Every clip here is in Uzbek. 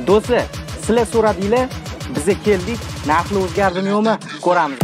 Do'stlar, sizlar so'radinglar, biz keldik, narxlar o'zgardimi yo'qmi? Ko'ramiz.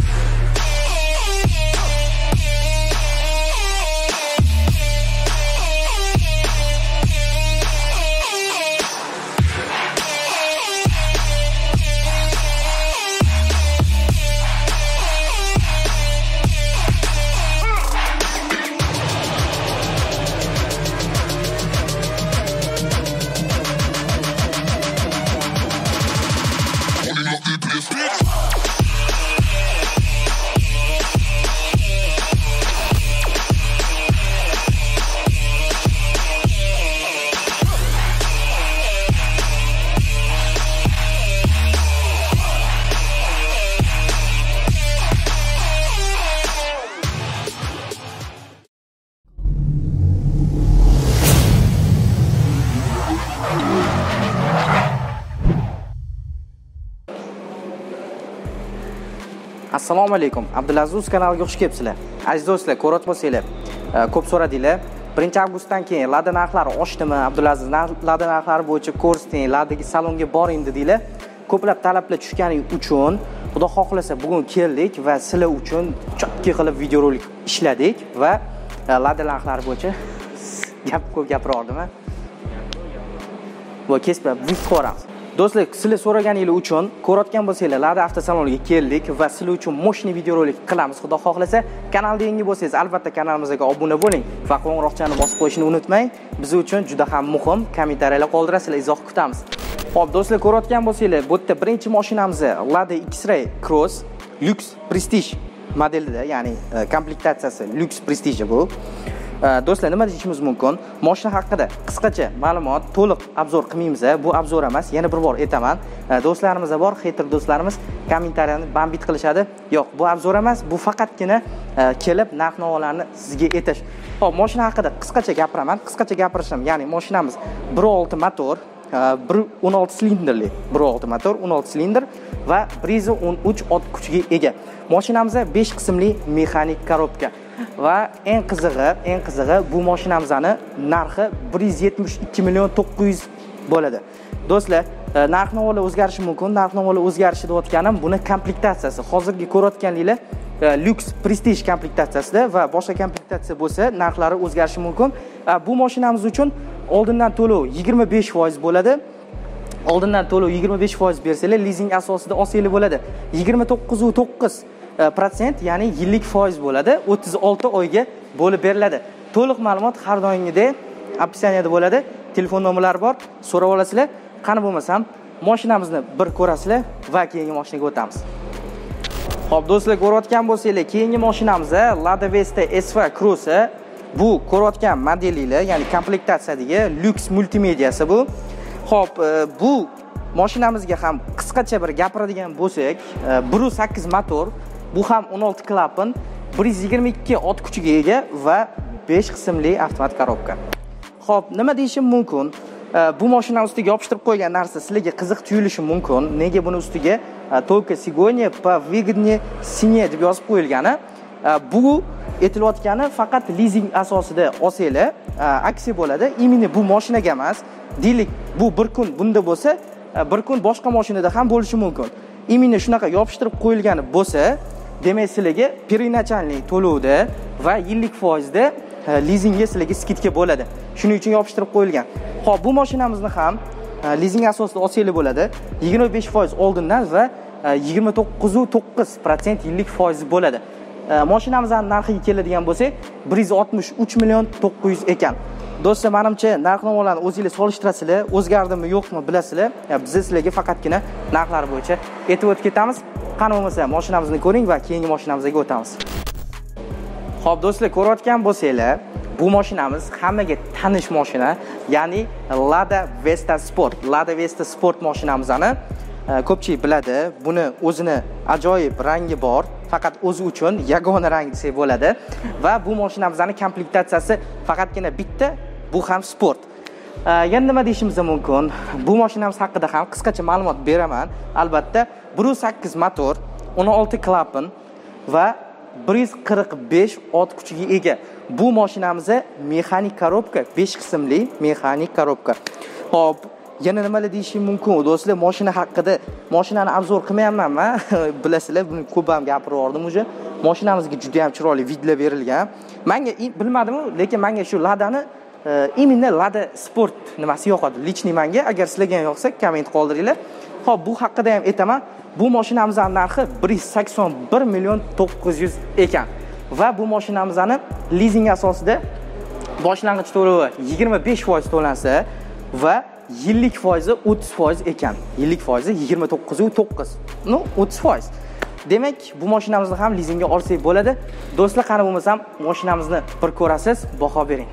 Assalomu alaykum. Abdulaziz kanaliga xush kelibsizlar. Aziz do'stlar, ko'rib ko'p so'radinglar. 1-avgustdan keyin Lada narxlari oshdimi? Abdulaziz Lada narxlari bo'yicha ko'rsating, Ladaga salonga boring dedinglar. Ko'plab talablar tushgani uchun xudo xohlasa bugun keldik va sizlar uchun chotki qilib videorolik ishladik va Lada narxlari bo'yicha ko'p gapirardim. Bu kesib ko'ramiz. Do'stlar, sizlar so'raganingiz uchun ko'rayotgan bo'lsanglar, Lada avtosaloniga keldik va sizlar uchun moshni videorolik qilamiz. Xudo xohlasa, kanalga yangi bo'lsangiz, albatta kanalimizga obuna bo'ling va qo'ng'iroqchani bosib qo'yishni unutmang. Biz uchun juda ham muhim. Kommentariyalar qoldirasizlar, izoh kutamiz. Xo'p, do'stlar, ko'rayotgan bo'lsanglar, bu yerda birinchi mashinamiz Lada X-Ray Cross Lux Prestige modelida, ya'ni komplektatsiyasi Lux Prestige bu. Do'stlar, nima deyishimiz mumkin? Mashina haqida qisqacha ma'lumot, to'liq obzor qilmaymiz. Bu obzor emas, yana bir bor aytaman. Do'stlarimiz bor, hater do'stlarimiz kommentariyani bambit qilishadi. Yo'q, bu obzor emas, bu faqatgina kelib narx-navolarni sizga aytish. Xo'p, mashina haqida qisqacha gapiraman. Qisqacha gapirishim, ya'ni mashinamiz 1.6 motor, 16 silindrli 1.6 motor, 16 silindr va 113 ot kuchiga ega. Mashinamizda 5 qismli mexanik korobka. Va eng qizig'i bu mashinamizning narxi 172 million 900 bo'ladi. Do'stlar, narx-navolar o'zgarishi mumkin. Narx-navolar o'zgarishi deyotganim buni komplektatsiyasi. Hozirgi ko'rayotganinglar Lux Prestige komplektatsiyasida va boshqa komplektatsiya bo'lsa, narxlari o'zgarishi mumkin. Bu mashinamiz uchun oldindan to'lov 25% bo'ladi. Oldindan to'lov 25% bersanglar, leasing asosida olsanglar bo'ladi. 29.9%, ya'ni yillik foiz bo'ladi. 36 oyga bo'lib beriladi. To'liq ma'lumot har doimgidek opsiyaniyada bo'ladi. Telefon nomerlari bor, so'rab olasizlar. Qani bo'lmasam, mashinamizni bir ko'rasizlar va keyingi mashinaga o'tamiz. Xo'p, do'stlar, ko'rayotgan bo'lsanglar, keyingi mashinamiz Lada Vesta SV Cross. Bu ko'rayotgan modelinglar, ya'ni komplektatsiyadagi Lux multimediyasi bu. Xo'p, bu mashinamizga ham qisqacha bir gapiradigan bo'lsak, 1.8 motor, bu ham 16 klapan, 122 ot kuchiga ega va 5 qismli avtomat korobka. Xo'p, nima deyishim mumkin? Bu mashina ustiga yopishtirib qo'ygan narsa sizlarga qiziq tuyulishi mumkin. Nega buni ustiga только сегодня по выгоднее цене deb yozib qo'yilgani? Bu aytilayotgani faqat leasing asosida olsanglar, aksiya bo'ladi. Imini bu mashinaga emas. Deylik, bu bir kun bunda bo'lsa, bir kun boshqa mashinada ham bo'lishi mumkin. Imini shunaqa yopishtirib qo'yilgani bo'lsa, demak sizlarga переначальный to'lovda va yillik foizda leasingga sizlarga skidka bo'ladi. Shuning uchun yopishtirib qo'yilgan. Xo'p, bu mashinamizni ham leasing asosida olsanglar bo'ladi. 25% oldindan va 29.9% yillik foiz bo'ladi. Mashinamizning narxiga keladigan bo'lsak, 163 million 900 ekan. Do'stlar, menimcha narx-navolarni o'zingizlar solishtirasizlar, o'zgardimi yo'qmi bilasizlar. Biz sizlarga faqatgina narxlar bo'yicha aytib o'tib ketamiz. Qani bo'lmasa, mashinamizni ko'ring va keyingi mashinamizga o'tamiz. Xo'p, do'stlar, ko'rayotgan bo'lsanglar, bu mashinamiz hammaga tanish mashina, ya'ni Lada Vesta Sport. Lada Vesta Sport mashinamizni ko'pchilik biladi. Buni o'zini ajoyib rangi bor, faqat o'zi uchun yagona rang desak bo'ladi va bu mashinamizning komplektatsiyasi faqatgina bitta, bu ham sport. Yana nima deyishimiz mumkin? Bu mashinamiz haqida ham qisqacha ma'lumot beraman. Albatta, 1.8 motor, 16 klapan va 145 ot kuchiga ega. Bu mashinamiz mexanik korobka, 5 qismli mexanik korobka. Hop, yana nimalar deyishim mumkin do'stlar, mashina haqida, mashinani obzor qilmayapman-man. Bilasizlar, buni ko'p ham gapirib yubordim уже. Mashinamizga juda ham chiroyli videolar berilgan. Menga bilmadim, lekin menga shu Ladani именно Lada Sport nimasi yoqadi. Lichni menga, agar sizlarga ham yoqsa, komment qoldiringlar. Xo'p, bu haqida ham aytaman. Bu mashinamizning narxi 181 million 900 ekan. Va bu mashinamizni lizing asosida boshlang'ich to'lovi 25% to'lansa va yillik foizi 30% ekan. Yillik foizi 29.9. No, 30%. Demak, bu mashinamizni ham lizingga olsak bo'ladi. Do'stlar, qani bo'lmasam, mashinamizni bir ko'rasiz, baho bering.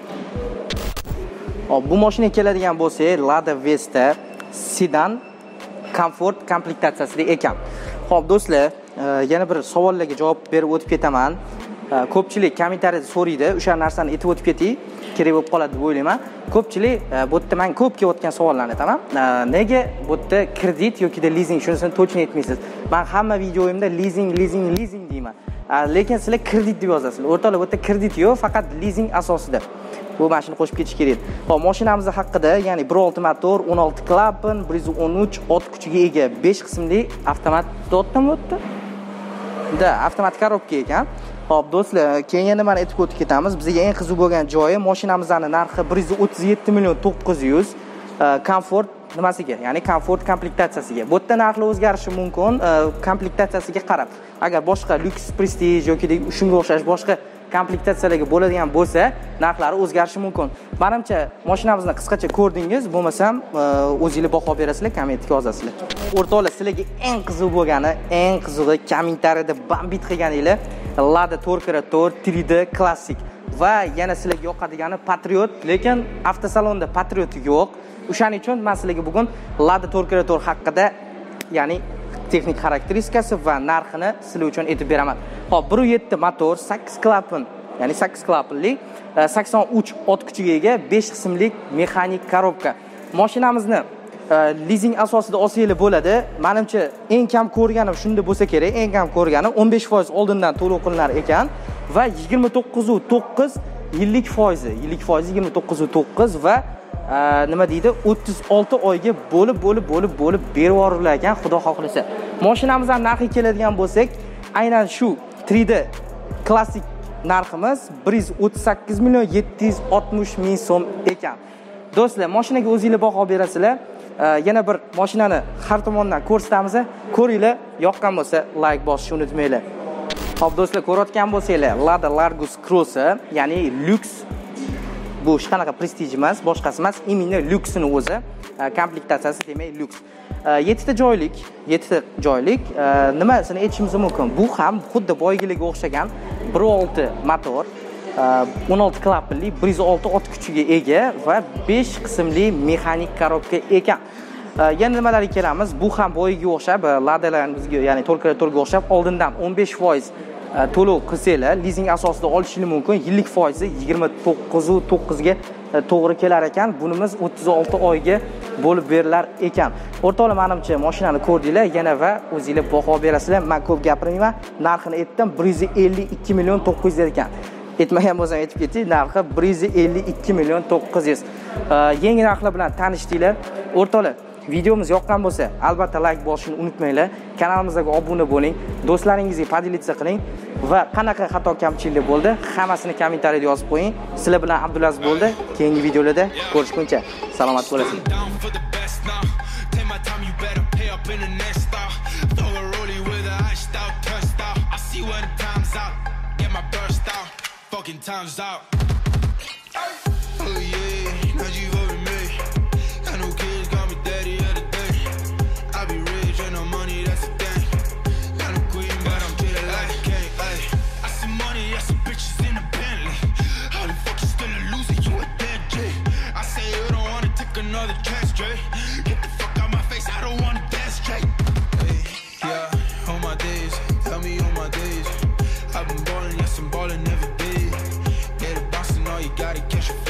Hop, bu mashinaga keladigan bo'lsak, Lada Vesta sedan komfort komplektatsiyasida ekan. Xo'p, do'stlar, yana bir savollarga javob berib o'tib ketaman. Ko'pchilik kommentariyada so'raydi, o'sha narsani aytib o'tib ketay, kerak bo'lib qoladi deb o'ylayman. Ko'pchilik bu yerda men ko'p kelayotgan savollarni aytaman. Nega bu yerda kredit yoki lizing shunisini to'g'ri aytmaysiz? Men hamma videoyimda lizing deyman. Lekin sizlar kredit deb yozasizlar. O'rtoqlar, bu yerda kredit yo'q, faqat lizing asosida. Bu mashina qo'shib ketish kerak. Hop, mashinamiz haqida, ya'ni 1.6 motor, 16 klapan, 113 ot kuchiga ega 5 qismli avtomat dotmi o'tdi? Da, avtomat korobka ekan. Hop, do'stlar, keyin nimani aytib o'tib ketamiz. Bizga eng qiziq bo'lgan joyi, mashinamizning narxi 137 million 900, komfort nimasiga, ya'ni komfort komplektatsiyasiga. Bu yerda narxlar o'zgarishi mumkin, komplektatsiyasiga qarab. Agar boshqa lyuks prestige yoki shunga o'xshash boshqa komplektatsiyalarga bo'ladigan bo'lsa, narxlari o'zgarishi mumkin. Menimcha, mashinamizni qisqacha ko'rdingiz, bo'lmasam o'zingizlar baho berasizlar, kommentga yozasizlar. O'rtoqlar, sizlarga eng qiziq bo'lgani, eng qizig'i kommentariyada bambit qilganinglar Lada 4x4 3D Classic va yana sizlarga yoqadigani Patriot, lekin avtosalonda Patriot yo'q. O'shaning uchun men sizlarga bugun Lada 4x4 haqida, ya'ni texnik xarakteristikasi va narxini sizlar uchun aytib beraman. Hop, 1.7 motor, 8 klapan, ya'ni 8 klapanli, 83 ot kuchiga ega 5 qismli mexanik korobka. Mashinamizni lizing asosida olsanglar bo'ladi. Menimcha, eng kam ko'rganim shunda bo'lsa kerak, eng kam ko'rganim 15% oldindan to'lov qilinar ekan va 29.9 yillik foizi 29.9 va nima deydi, 36 oyga bo'lib berib yuborilgan ekan, xudo xohlasa. Mashinamizning narxi keladigan bo'lsak, aynan shu 3D klassik narximiz 138 million 760 ming so'm ekan. Do'stlar, mashinaga o'zingizlar baho berasizlar. Yana bir mashinani har tomondan ko'rsatamiz. Ko'ringlar, yoqqan bo'lsa like bosishni unutmanglar. Xo'p, do'stlar, ko'rayotgan bo'lsanglar, Lada Largus Cross, ya'ni lyuks, bu hech qanaqa prestige emas, boshqasi emas, imенно lyuksini o'zi, komplektatsiyasi demak lyuks. 7 ta joylik, nimasini aytishimiz mumkin? Bu ham xuddi boygilarga o'xshagan 1.6 motor, 16 klapanli, 106 ot kuchiga ega va 5 qismli mexanik korobka ekan. Yana nimalarga kelamiz? Bu ham boyiga o'xshab, Ladalarimizga, ya'ni 4x4 ga o'xshab oldindan 15% to'lov qilsanglar, lizing asosida olishingiz mumkin. Yillik foizi 29.9 ga to'g'ri kelar ekan. Bunimiz 36 oyga bo'lib berilar ekan. O'rtoqlar, menimcha mashinani ko'rdinglar, yana va o'zingizlar baho berasizlar. Men ko'p gapirmayman. Narxini aytdim, 152 million 900 ekan. Aytmagan bo'lsam aytib ketay, narxi 152 million 900. Yangi narxlar bilan tanishdinglar. O'rtoqlar, videomiz yoqqan bo'lsa, albatta like bosishni unutmanglar. Kanalimizga obuna bo'ling, do'stlaringizga podelitsiya qiling va qanaqa xato kamchiliklar bo'ldi, hammasini kommentariyada yozib qo'ying. Sizlar bilan Abdulaziz bo'ldi. Keyingi videolarda ko'rishguncha salomat bo'lasizlar. Time's out. Oh yeah, now you over me. Got no kids, got me daddy of the day. I be rich and no money, that's the thing. Got a queen, but I'm treated like a king. I see money, I see bitches in a Bentley. How the fuck you still a loser? You a dead J. I say you don't wanna take another chance, straight. Get the fuck out my face, I don't wanna dance straight. Hey, yeah, on my days, tell me on my days. I've been ballin', yes I'm ballin' every day. You gotta catch a